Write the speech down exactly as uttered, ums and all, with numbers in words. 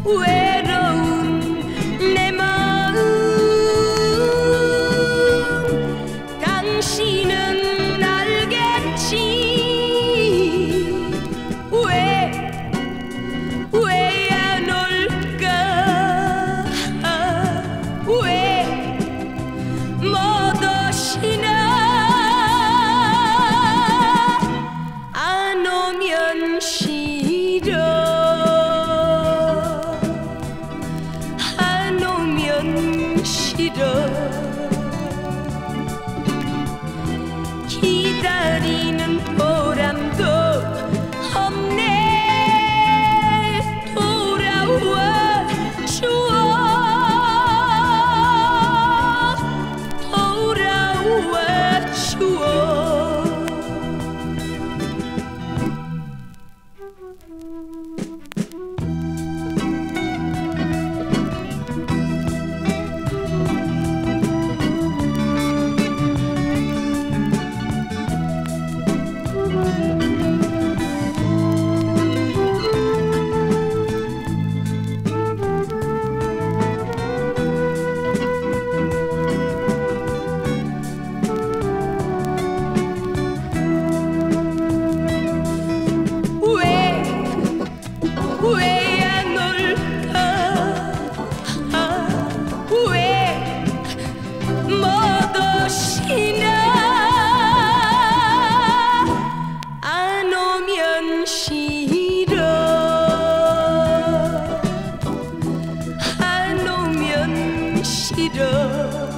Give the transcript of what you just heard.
외로운 내 마음 당신은 알겠지. 왜 왜 안 올까? 왜 못 오시나? 안 오면 싫어. 안 오면 싫어. 기다리는 보람도 없네. 돌아와 주어. 돌아와 주어. 왜 안 올까? 왜 못 오시나? 안 오면 싫어. 안 오면 싫어.